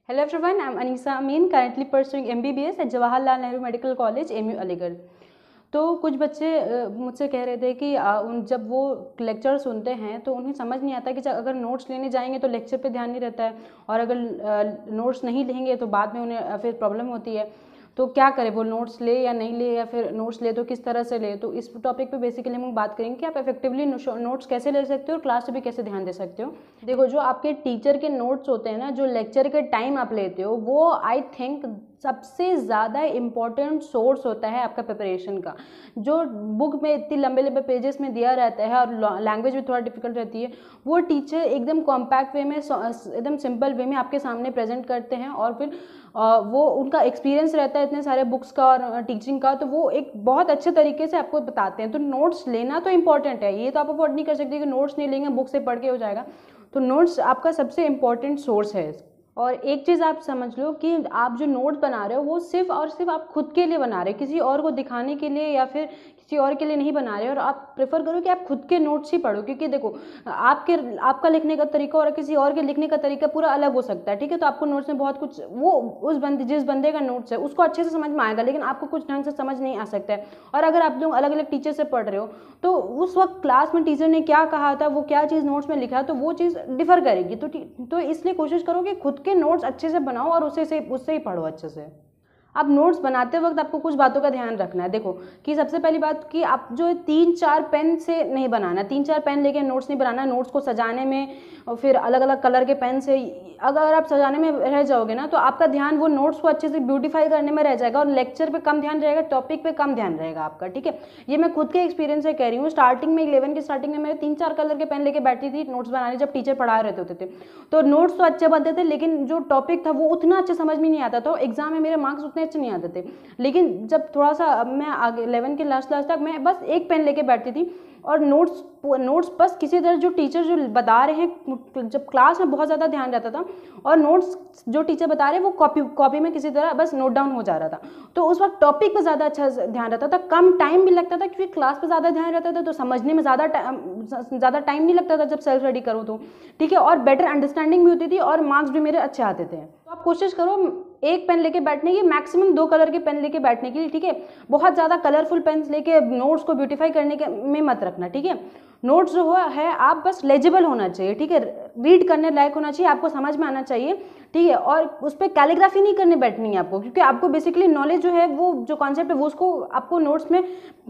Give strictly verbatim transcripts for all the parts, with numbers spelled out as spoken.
Hello everyone, I'm Anisa Amin, currently pursuing M B B S at Jawaharlal Nehru Medical College, M U Aligarh. तो कुछ बच्चे मुझसे कह रहे थे कि उन जब वो लेक्चर सुनते हैं तो उन्हें समझ नहीं आता कि जब अगर नोट्स लेने जाएंगे तो लेक्चर पे ध्यान नहीं रहता है, और अगर नोट्स नहीं लेंगे तो बाद में उन्हें फिर प्रॉब्लम होती है। तो क्या करें, वो नोट्स ले या नहीं ले, या फिर नोट्स ले तो किस तरह से ले। तो इस टॉपिक पे बेसिकली हम बात करेंगे कि आप इफेक्टिवली नोट्स कैसे ले सकते हो और क्लास में भी कैसे ध्यान दे सकते हो। देखो, जो आपके टीचर के नोट्स होते हैं ना, जो लेक्चर के टाइम आप लेते हो, वो आई थिंक सबसे ज़्यादा इम्पॉर्टेंट सोर्स होता है आपका प्रिपरेशन का। जो बुक में इतनी लंबे लंबे पेजेस में दिया रहता है और लैंग्वेज भी थोड़ा डिफिकल्ट रहती है, वो टीचर एकदम कॉम्पैक्ट वे में, एकदम सिंपल वे में आपके सामने प्रेजेंट करते हैं। और फिर वो उनका एक्सपीरियंस रहता है इतने सारे बुक्स का और टीचिंग का, तो वो एक बहुत अच्छे तरीके से आपको बताते हैं। तो नोट्स लेना तो इम्पॉर्टेंट है, ये तो आप अफोर्ड नहीं कर सकते कि नोट्स नहीं लेंगे, बुक से पढ़ के हो जाएगा। तो नोट्स आपका सबसे इम्पॉर्टेंट सोर्स है। और एक चीज़ आप समझ लो कि आप जो नोट्स बना रहे हो वो सिर्फ और सिर्फ आप खुद के लिए बना रहे हो, किसी और को दिखाने के लिए या फिर किसी और के लिए नहीं बना रहे हो। और आप प्रेफर करो कि आप खुद के नोट्स ही पढ़ो, क्योंकि देखो आपके आपका लिखने का तरीका और किसी और के लिखने का तरीका पूरा अलग हो सकता है, ठीक है। तो आपको नोट्स में बहुत कुछ, वो उस बंदे जिस बंदे का नोट्स है उसको अच्छे से समझ में आएगा, लेकिन आपको कुछ ढंग से समझ नहीं आ सकता है। और अगर आप लोग अलग अलग टीचर से पढ़ रहे हो तो उस वक्त क्लास में टीचर ने क्या कहा था, वो क्या चीज़ नोट्स में लिखा, तो वो चीज़ डिफर करेगी। तो तो इसलिए कोशिश करो कि खुद के नोट्स अच्छे से बनाओ और उसे से उससे ही पढ़ो अच्छे से। अब नोट्स बनाते वक्त आपको कुछ बातों का ध्यान रखना है। देखो कि सबसे पहली बात कि आप जो तीन चार पेन से नहीं बनाना, तीन चार पेन लेके नोट्स नहीं बनाना। नोट्स को सजाने में और फिर अलग अलग कलर के पेन से अगर आप सजाने में रह जाओगे ना, तो आपका ध्यान वो नोट्स को अच्छे से ब्यूटीफाई करने में रह जाएगा और लेक्चर पे कम ध्यान रहेगा, टॉपिक पे कम ध्यान रहेगा आपका, ठीक है। ये मैं खुद के एक्सपीरियंस से कह रही हूँ। स्टार्टिंग में इलेवन की स्टार्टिंग में मैं तीन चार कलर के पेन लेके बैठी थी नोट्स बनाने, जब टीचर पढ़ा रहे होते थे। तो नोट्स तो अच्छे बनते थे, लेकिन जो टॉपिक था वो उतना अच्छे समझ में नहीं आता था, एग्जाम में मेरे मार्क्स उतने अच्छे नहीं आते थे। लेकिन जब थोड़ा सा मैं आगे इलेवन के लास्ट लास्ट तक मैं बस एक पेन लेके बैठती थी और नोट्स नोट्स बस किसी तरह जो टीचर जो बता रहे हैं, जब क्लास में बहुत ज़्यादा ध्यान रहता था और नोट्स जो टीचर बता रहे हैं वो कॉपी कॉपी में किसी तरह बस नोट डाउन हो जा रहा था। तो उस वक्त टॉपिक पर ज़्यादा अच्छा ध्यान रहता था, कम टाइम भी लगता था, क्योंकि क्लास पर ज़्यादा ध्यान रहता था तो समझने में ज़्यादा ज़्यादा टाइम नहीं लगता था जब सेल्फ स्टडी करो तो, ठीक है। और बेटर अंडरस्टैंडिंग भी होती थी और मार्क्स भी मेरे अच्छे आते थे। तो आप कोशिश करो एक पेन लेके बैठने की, मैक्सिमम दो कलर के पेन लेके बैठने की, ठीक है। बहुत ज़्यादा कलरफुल पेन्स लेके नोट्स को ब्यूटीफाई करने के में मत रखना, ठीक है। नोट्स जो है आप बस लेजिबल होना चाहिए, ठीक है, रीड करने लायक होना चाहिए, आपको समझ में आना चाहिए, ठीक है। और उस पर कैलीग्राफी नहीं करने बैठनी है आपको, क्योंकि आपको बेसिकली नॉलेज जो है, वो जो कॉन्सेप्ट है वो उसको आपको नोट्स में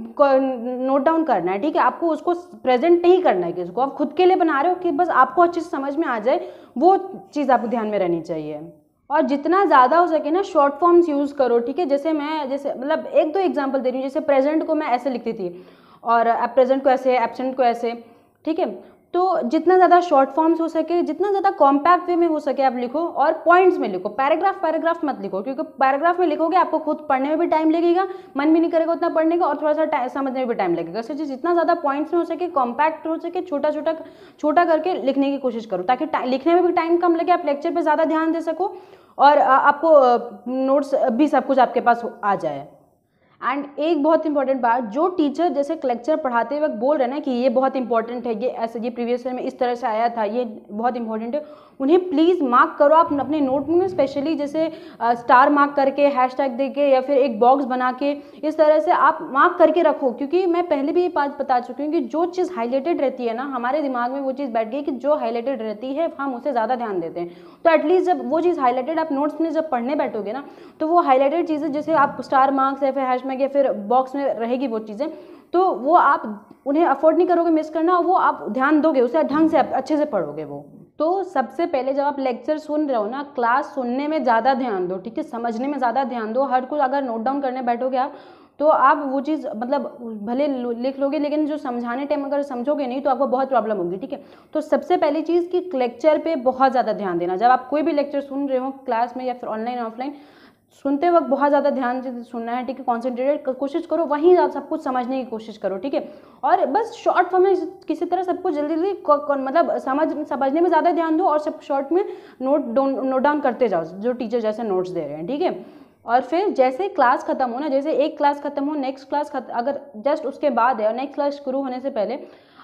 नोट डाउन करना है, ठीक है। आपको उसको प्रेजेंट नहीं करना है किसी को, आप खुद के लिए बना रहे हो कि बस आपको अच्छे से समझ में आ जाए, वो चीज़ आपको ध्यान में रहनी चाहिए। और जितना ज़्यादा हो सके ना शॉर्ट फॉर्म्स यूज़ करो, ठीक है। जैसे मैं जैसे मतलब एक दो एग्जांपल दे रही हूँ, जैसे प्रेजेंट को मैं ऐसे लिखती थी और प्रेजेंट को ऐसे, एब्सेंट को ऐसे, ठीक है। तो जितना ज़्यादा शॉर्ट फॉर्म्स हो सके, जितना ज़्यादा कॉम्पैक्ट वे में हो सके आप लिखो, और पॉइंट्स में लिखो, पैराग्राफ पैराग्राफ मत लिखो, क्योंकि पैराग्राफ में लिखोगे आपको खुद पढ़ने में भी टाइम लगेगा, मन भी नहीं करेगा उतना पढ़ने का, और थोड़ा सा समझने में भी टाइम लगेगा। इसलिए तो जितना ज़्यादा पॉइंट्स में हो सके, कॉम्पैक्ट हो सके, छोटा छोटा छोटा करके लिखने की कोशिश करो, ताकि लिखने में भी टाइम कम लगे, आप लेक्चर पर ज़्यादा ध्यान दे सको और आपको नोट्स भी सब कुछ आपके पास आ जाए। एंड एक बहुत इंपॉर्टेंट बात, जो टीचर जैसे लेक्चर पढ़ाते वक्त बोल रहे हैं ना कि ये बहुत इंपॉर्टेंट है, ये ऐसे, ये प्रीवियस ईयर में इस तरह से आया था, ये बहुत इंपॉर्टेंट है, उन्हें प्लीज़ मार्क करो आप अपने नोट में, स्पेशली जैसे स्टार मार्क करके, हैशटैग देके, या फिर एक बॉक्स बना के, इस तरह से आप मार्क करके रखो। क्योंकि मैं पहले भी ये बात बता चुकी हूँ कि जो चीज़ हाईलाइटेड रहती है ना, हमारे दिमाग में वो चीज़ बैठ गई कि जो हाईलाइटेड रहती है हम उसे ज़्यादा ध्यान देते हैं। तो एटलीस्ट जब वो चीज़ हाईलाइटेड आप नोट्स में जब पढ़ने बैठोगे ना, तो वो हाईलाइटेड चीज़ें जैसे आप स्टार मार्क्स या फिर हैश या फिर बॉक्स में रहेगी वो चीज़ें, तो वो आप उन्हें अफोर्ड नहीं करोगे मिस करना, वो आप ध्यान दोगे, उसे ढंग से अच्छे से पढ़ोगे वो। तो सबसे पहले जब आप लेक्चर सुन रहे हो ना, क्लास सुनने में ज़्यादा ध्यान दो, ठीक है, समझने में ज़्यादा ध्यान दो। हर कुछ अगर नोट डाउन करने बैठोगे आप, तो आप वो चीज़ मतलब भले लिख लोगे, लेकिन जो समझाने टाइम अगर समझोगे नहीं तो आपको बहुत प्रॉब्लम होगी, ठीक है। तो सबसे पहली चीज़ कि लेक्चर पे बहुत ज़्यादा ध्यान देना। जब आप कोई भी लेक्चर सुन रहे हो क्लास में या फिर ऑनलाइन ऑफलाइन, सुनते वक्त बहुत ज़्यादा ध्यान से सुनना है, ठीक है, कॉन्सेंट्रेटेड कोशिश करो, वहीं आप सब कुछ समझने की कोशिश करो, ठीक है। और बस शॉर्ट फॉर्म में किसी तरह सब कुछ जल्दी जल्दी मतलब समझ समझने में ज़्यादा ध्यान दो, और सब शॉर्ट में नोट नोट डाउन करते जाओ जो टीचर जैसे नोट्स दे रहे हैं, ठीक है। और फिर जैसे क्लास खत्म हो ना, जैसे एक क्लास खत्म हो, नेक्स्ट क्लास अगर जस्ट उसके बाद है और नेक्स्ट क्लास शुरू होने से पहले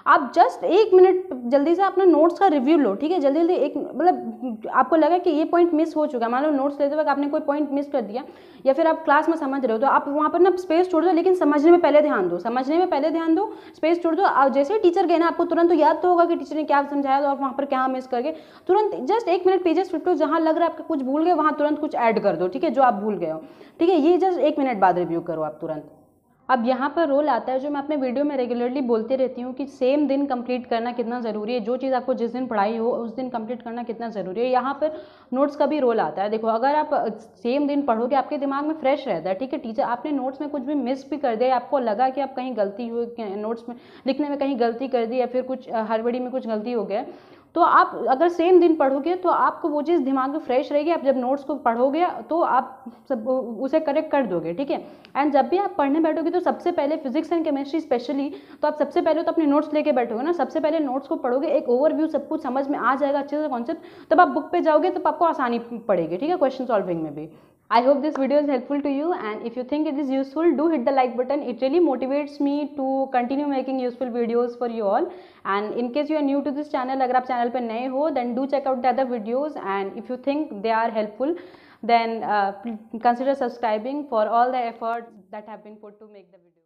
आप जस्ट एक मिनट जल्दी से अपना नोट्स का रिव्यू लो, ठीक है, जल्दी जल्दी एक मतलब आपको लगा कि ये पॉइंट मिस हो चुका है, मान लो नोट्स लेते वक्त आपने कोई पॉइंट मिस कर दिया या फिर आप क्लास में समझ रहे हो तो आप वहाँ पर ना स्पेस छोड़ दो, लेकिन समझने में पहले ध्यान दो, समझने में पहले ध्यान दो, स्पेस छोड़ दो। जैसे ही टीचर गए ना आपको तुरंत तो याद तो होगा कि टीचर ने क्या समझाया, तो आप वहाँ पर क्या मिस करके तुरंत जस्ट एक मिनट पेजेस फिटो, जहाँ लग रहा है आपका कुछ भूल गए वहाँ तुरंत कुछ ऐड कर दो, ठीक है, जो आप भूल गए हो, ठीक है, ये जस्ट एक मिनट बाद रिव्यू करो आप तुरंत। अब यहाँ पर रोल आता है जो मैं अपने वीडियो में रेगुलरली बोलती रहती हूँ कि सेम दिन कंप्लीट करना कितना ज़रूरी है, जो चीज़ आपको जिस दिन पढ़ाई हो उस दिन कंप्लीट करना कितना ज़रूरी है। यहाँ पर नोट्स का भी रोल आता है। देखो, अगर आप सेम दिन पढ़ोगे आपके दिमाग में फ्रेश रहता है, ठीक है, टीचर आपने नोट्स में कुछ भी मिस भी कर दिया, आपको लगा कि आप कहीं गलती हुई, नोट्स में लिखने में कहीं गलती कर दी या फिर कुछ हड़बड़ी में कुछ गलती हो गया, तो आप अगर सेम दिन पढ़ोगे तो आपको वो चीज़ दिमाग में फ्रेश रहेगी, आप जब नोट्स को पढ़ोगे तो आप सब उसे करेक्ट कर दोगे, ठीक है। एंड जब भी आप पढ़ने बैठोगे तो सबसे पहले फिजिक्स एंड केमिस्ट्री स्पेशली, तो आप सबसे पहले तो अपने नोट्स लेके बैठोगे ना, सबसे पहले नोट्स को पढ़ोगे, एक ओवरव्यू सब कुछ समझ में आ जाएगा अच्छे से कॉन्सेप्ट, तब आप बुक पे जाओगे तब आपको आसानी पड़ेगी, ठीक है, क्वेश्चन सॉल्विंग में भी। I hope this video is helpful to you, and if you think it is useful, do hit the like button. It really motivates me to continue making useful videos for you all. And in case you are new to this channel, अगर आप channel पे नए हो, then do check out the other videos, and if you think they are helpful, then uh, consider subscribing for all the efforts that have been put to make the video.